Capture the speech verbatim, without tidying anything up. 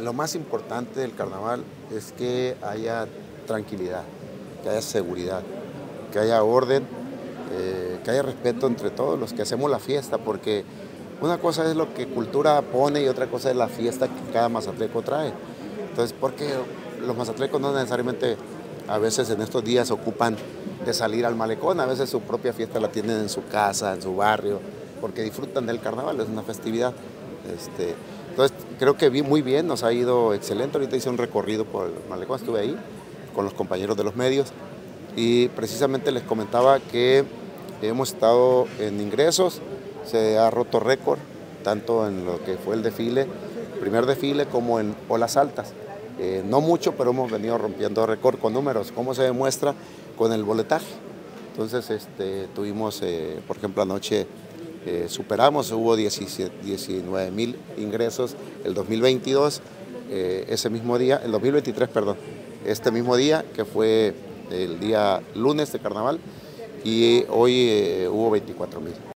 lo más importante del carnaval es que haya tranquilidad, que haya seguridad, que haya orden, eh, que haya respeto entre todos los que hacemos la fiesta, porque una cosa es lo que cultura pone y otra cosa es la fiesta que cada mazatleco trae. Entonces, porque los mazatlecos no necesariamente a veces en estos días ocupan de salir al malecón, a veces su propia fiesta la tienen en su casa, en su barrio, porque disfrutan del carnaval, es una festividad. Este, entonces, creo que vi muy bien, nos ha ido excelente. Ahorita hice un recorrido por el malecón, estuve ahí con los compañeros de los medios y precisamente les comentaba que hemos estado en ingresos, se ha roto récord, tanto en lo que fue el desfile, primer desfile, como en olas altas. Eh, no mucho, pero hemos venido rompiendo récord con números. ¿Cómo se demuestra? Con el boletaje. Entonces, este, tuvimos, eh, por ejemplo, anoche eh, superamos, hubo diecinueve mil ingresos el dos mil veintidós, eh, ese mismo día, el dos mil veintitrés, perdón, este mismo día, que fue el día lunes de carnaval, y hoy eh, hubo veinticuatro mil.